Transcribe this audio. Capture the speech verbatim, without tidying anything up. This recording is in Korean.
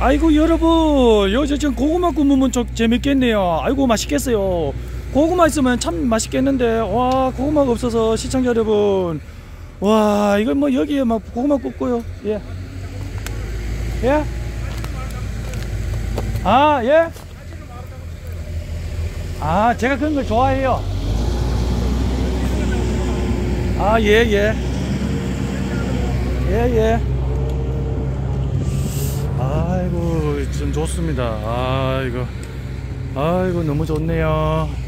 아이고 여러분, 여저 지금 고구마 굽으면 좀 재밌겠네요. 아이고 맛있겠어요. 고구마 있으면 참 맛있겠는데, 와 고구마가 없어서 시청자 여러분, 와 이거 뭐 여기에 막 고구마 굽고요. 예. 예? 아 예? 아 제가 그런 걸 좋아해요. 아 예예. 예예. 아이고 좀 좋습니다. 아이고 아이고 너무 좋네요.